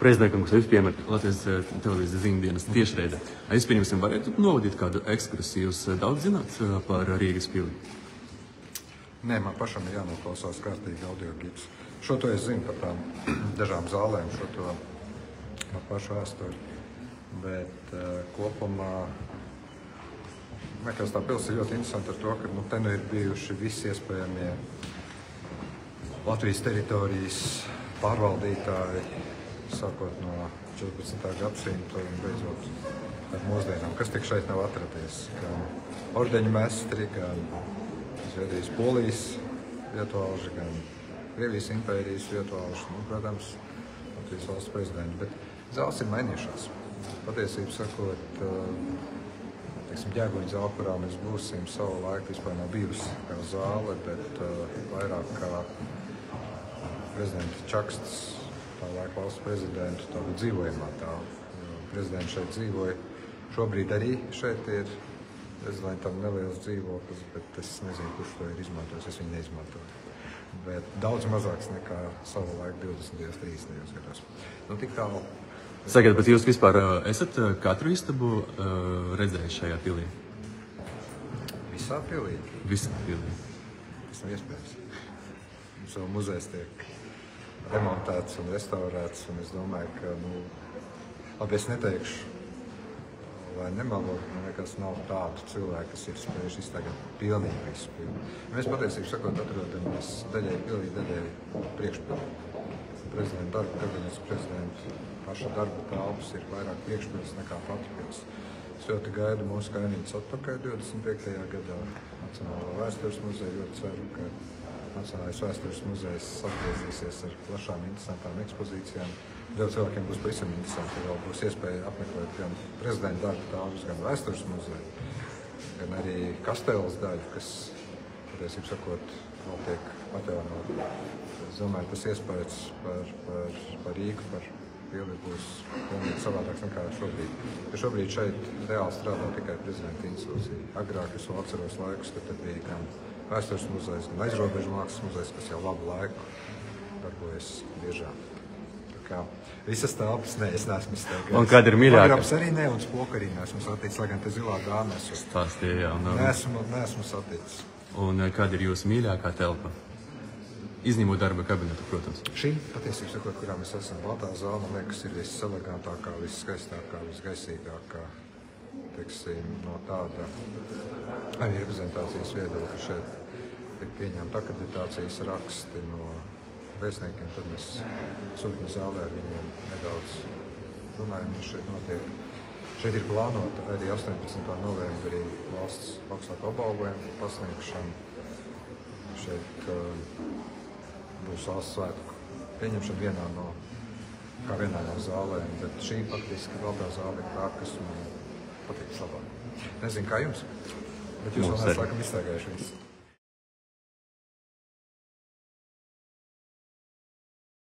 Prezidentkungs, jūs pieminat Latvijas televīzijas ziņdienas tiešraidē. Es pieņemsim, varētu novadīt kādu ekskursiju. Jūs daudz zināt par Rīgas pili? Nē, man pašam ir jānoklausās kārtīgi audio gids. Šo to es zinu par tām dažām zālēm, šo to par pašu vēsturi. Bet kopumā, liekas, tā pils ir ļoti interesanti ar to, ka te nu ir bijuši visi iespējamie Latvijas teritorijas pārvaldītāji, sākot no 14. gadsimta un beidzot ar mūsdienām, kas tik šeit nav atradies. Gan ordeņu mestri, gan Zviedrijas Polijas vietuālži, gan Krievijas impērijas vietuālži, protams, Latvijas valsts prezidenti. Bet zāles ir mainījušās. Patiesību sakot, ģēguņa zāle, kurā mēs būsim savu laiku, vispār nav bijusi kā zāle, bet vairāk kā prezidenta Čakstas, tā laika valsts prezidentu, tādu dzīvojamā tālu. Prezidents šeit dzīvoja. Šobrīd arī šeit ir prezidentam neliels dzīvoklis, bet es nezinu, kurš to ir izmantojis. Es viņu neizmantoju. Bet daudz mazāks nekā savu laiku 20. 30. gados. Nu, tik tālu. Sakiet, bet jūs vispār esat katru istabu redzējuši šajā pilī? Visā pilī? Visā pilī. Tas nav iespējams. Mums vēl muzejs tiek remontēts un restaurēts, un es domāju, ka, labi, es neteikšu, lai nemalot, man liekas, nav tādu cilvēku, kas ir spējuši iztaigāt pilnīgi visu pilī. Mēs patiesībā sakot atrodamies daļai pilī, daļai priekšpilī. Prezidenta darba kabinets, prezidenta paša darba telpas ir vairāk priekšpils nekā pati pils. Es ļoti gaidu mūsu kaimiņus atpakaļ 25. gadā Nacionālā vēstures muzeja, ļoti ceru, ka Nacionālais vēstures muzejs atgriezīsies ar plašām, interesantām ekspozīcijām. Daudz cilvēkiem būs pavisam interesanti, ka vēl būs iespēja apmeklēt gan prezidenta darba telpas, gan vēstures muzeju, gan arī Kasteles daļu, kas, patiesībā sakot, vēl tiek atjaunota. Es domāju, tas iespējas par Rīgu, par pili būs pilnīgi savādāks nekā šobrīd. Jo šobrīd šeit reāli strādā tikai prezidenta institūcija. Agrāk es vēl atceros laikus, kad bija gan Vēstures muzejs, gan aizrobežu mākslas muzejs, kas jau labu laiku darbojas biežāk. Tā kā visas telpas, es neesmu izteikts. Un kāda ir mīļākā? Pagrabs arī ne, un spoku arī neesmu saticis, lai gan te zilā dāma esmu. Stāstīja, jā. Neesmu saticis. Un kāda ir jūsu mīļākā telpa? Izņemot darba kabinetu, protams. Šī, patiesībā sakot, kurā mēs esam, Baltā zāle, man liekas, ir viselegantākā, visskaistākā, visgaisīgākā. No tāda arī reprezentācijas viedokļa šeit tiek pieņemta akreditācijas raksti no vēstniekiem, tad mēs sūtņu zālē ar viņiem nedaudz runājam, šeit notiek. Šeit ir plānota arī 18. novembrī valsts augstāko apbalvojumu pasniegšana. Šeit būs valsts svētku pieņemšana vienā no zālēm, bet šī faktiski Baltā zāle ir tā, kas man patīk labāk. Nezinu, kā jums, bet jūs vēl neesat laikam izstaigājuši visu.